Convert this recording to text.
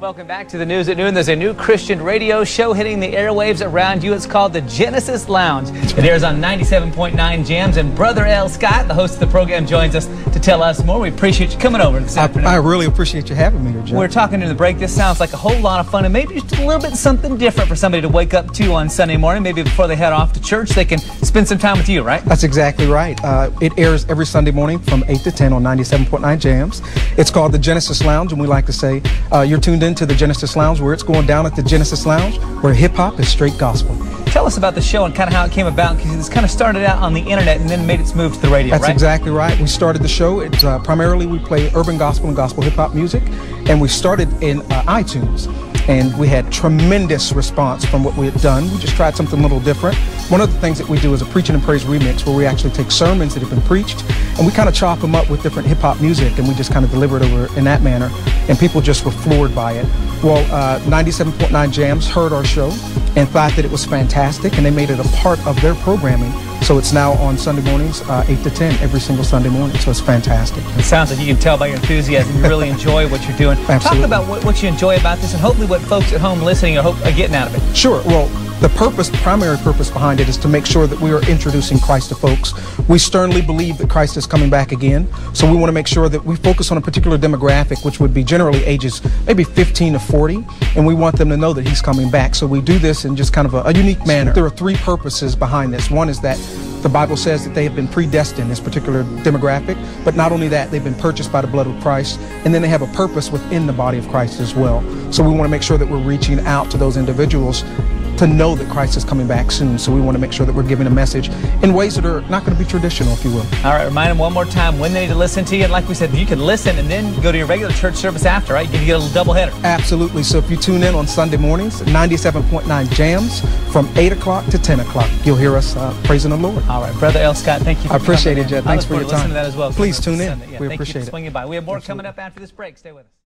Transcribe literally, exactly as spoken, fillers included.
Welcome back to the News at Noon. There's a new Christian radio show hitting the airwaves around you. It's called the Genesis Lounge. It airs on ninety-seven point nine Jams, and Brother L. Scott, the host of the program, joins us to tell us more. We appreciate you coming over this I, afternoon. I really appreciate you having me here, Jeff. We're talking during the break. This sounds like a whole lot of fun, and maybe just a little bit something different for somebody to wake up to on Sunday morning. Maybe before they head off to church, they can spend some time with you, right? That's exactly right. Uh, it airs every Sunday morning from eight to ten on ninety-seven point nine Jams. It's called the Genesis Lounge, and we like to say uh, you're tuned into the Genesis Lounge, where it's going down at the Genesis Lounge, where hip-hop is straight gospel. Tell us about the show and kind of how it came about, because it's kind of started out on the internet and then made its move to the radio, That's right? exactly right. We started the show. It's uh, primarily we play urban gospel and gospel hip-hop music, and we started in uh, iTunes. And we had tremendous response from what we had done. We just tried something a little different. One of the things that we do is a Preaching and Praise remix, where we actually take sermons that have been preached and we kind of chop them up with different hip-hop music, and we just kind of deliver it over in that manner, and people just were floored by it. Well, uh, ninety-seven point nine Jams heard our show and thought that it was fantastic, and they made it a part of their programming. So it's now on Sunday mornings, uh, eight to ten, every single Sunday morning. So it's fantastic. It sounds like you can tell by your enthusiasm you really enjoy what you're doing. Absolutely. Talk about what, what you enjoy about this, and hopefully what folks at home listening are, hope, are getting out of it. Sure. Well, the purpose, primary purpose behind it is to make sure that we are introducing Christ to folks. We sternly believe that Christ is coming back again. So we want to make sure that we focus on a particular demographic, which would be generally ages maybe fifteen to forty. And we want them to know that he's coming back. So we do this in just kind of a, a unique manner. There are three purposes behind this. One is that the Bible says that they have been predestined, this particular demographic, but not only that, they've been purchased by the blood of Christ, and then they have a purpose within the body of Christ as well. So we want to make sure that we're reaching out to those individuals to know that Christ is coming back soon. So we want to make sure that we're giving a message in ways that are not going to be traditional, if you will. All right, remind them one more time when they need to listen to you. And like we said, you can listen and then go to your regular church service after, right? You can get a little double header. Absolutely. So if you tune in on Sunday mornings, ninety-seven point nine Jams, from eight o'clock to ten o'clock, you'll hear us uh, praising the Lord. All right, Brother L. Scott, thank you for I appreciate coming, it, Jed. man. Thanks for your time. To that as well. Please tune in. Yeah, we thank appreciate you for it. swinging by. We have more Absolutely. coming up after this break. Stay with us.